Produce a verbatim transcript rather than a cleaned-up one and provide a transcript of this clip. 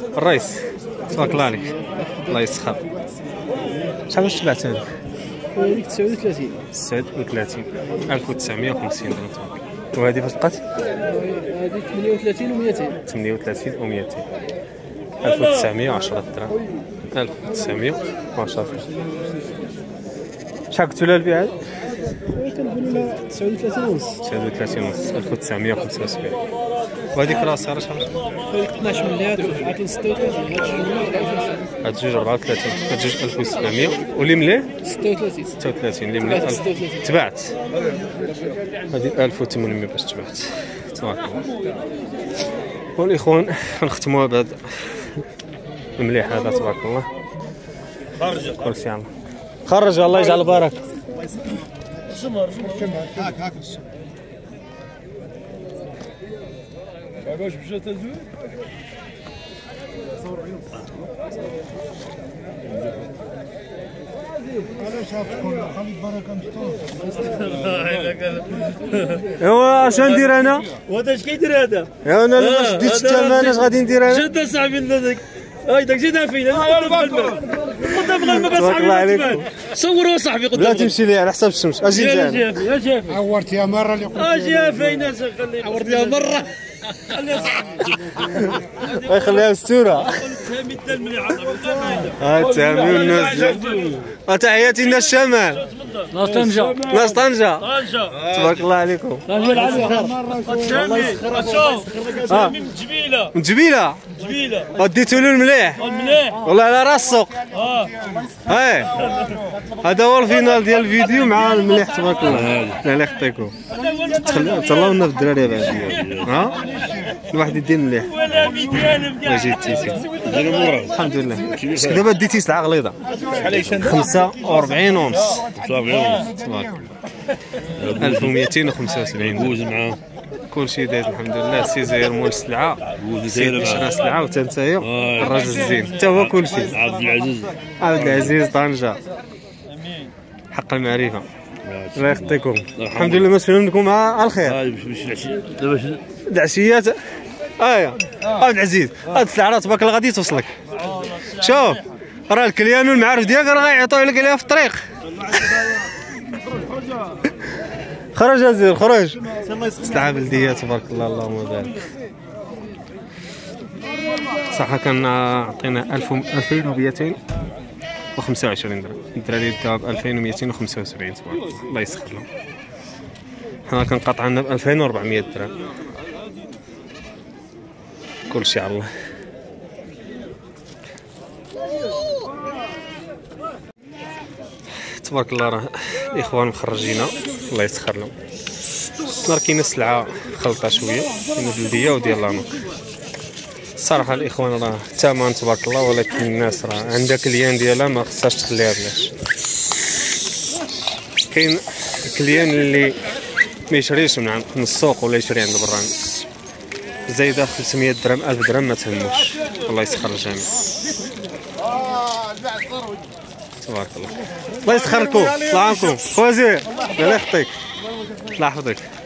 الرئيس تبارك الله عليك، الله يسخر. شحال باش تبعت هذيك؟ هذيك تسعة وثلاثين. تسعة وثلاثين ألف وتسعمية وخمسين درهم تبارك. وهذه فاش بقات؟ هذه ثمانية وثلاثين ومئتين. ثمانية وثلاثين ومئتين. ألف وتسعمية وعشرة درهم. ألف وتسعمية وعشرة درهم. شحال قلتوا لها البيع هذه؟ كنقولوا لها تسعة وثلاثين ونص. تسعة وثلاثين ونص ألف وتسعمية وخمسة وسبعين. وهذيك راسها راه شحال؟ هذيك اثناش مليار عطيني ستة وثلاثين. هاد جوج أربعة وثلاثين، هاد جوج ألف وسبعمية، واللي مليه؟ ستة وثلاثين. ستة وثلاثين، اللي مليه ألف. تباعت. هادي ألف وثمانمية باش تباعت. تبارك الله. والإخوان غنختموها بهذا المليح هذا تبارك الله. خرج. كلشي يلاه. خرج الله يجعل البركة. هاك هاك باش باش تزوج انا شافكم خلي بركه مستوى. ايوا اش ندير انا؟ وهذا اش كيدير هذا؟ يا انا واش ديت الثمن اش غادي ندير انا؟ شد صاحبي هذاك هاي داك زيدها فين قدام الماء صاحبي عليكم. صوروا صاحبي قدام لا تمشي لي على حساب الشمس اجي يا جاني. جافي يا جافي عورت يا مره اللي قلت اجي فين خلي عورت يا مره الله يخليها مستوره. تهمي الدم مليح ها تهمي والناس تحياتي لنا الشمال ناس طنجة ناس طنجة طنجة تبارك الله عليكم. طنجة العالية تهمي تهمي من جبيلة من جبيلة جبيلة وديتو له المليح المليح والله على راس السوق. اه هاي هذا هو الفينال ديال الفيديو مع المليح تبارك الله. الله يخطيكم. تهلاو لنا في الدراري بعد ها الواحد يدير مليح. ولا ميدان لا جيتي الحمد لله. دابا ديتي سلعة غليظة خمسة وأربعين ونص تبارك الله. ألف ومئتين وخمسة وسبعين جوز معاه كلشي دايز الحمد لله. سي زاير مول السلعة، سي شرا سلعة وتا نتايا الراجل الزين حتى هو كلشي. عبد العزيز عبد العزيز طنجة حق المعرفة. الله يخطيكم. الحمد لله مسؤولين منكم على الخير. هاي باش العشيه دابا العشيات ايا عبد العزيز هاد السلعة تبارك الله غادي توصلك. شوف راه الكليان والمعارف ديالك راه غيعطيو لك عليها في الطريق. خرج ازير خرج. سلعة بلدية تبارك الله اللهم بارك. صح كان عطينا ألفين ومئتين وخمسة وعشرين درهم. الدراري داو ب ألفين ومئتين وخمسة وسبعين تبارك الله. الله يسخر لهم. حنا كنقطع لنا ب ألفين وأربعمية درهم. كلشي على الله. تبارك الله راه الاخوان مخرجينا الله يسخر لهم. نهار كاينه السلعه خلطه شويه كاينه بلديه وديال لانوك. الصراحه الاخوان راه الثمن تبارك الله، ولكن الناس راه عندها كليان ديالها ما خصهاش تخليها بلاش. كاين كليان اللي ما يشريش من عند من السوق ولا يشري عند براني زايده خمسمية درهم ألف درهم ما تهموش. الله يسخر الجميع تبارك الله. الله يسخركم الله يعاونكم خوازير الله يخطيك الله يحفظك.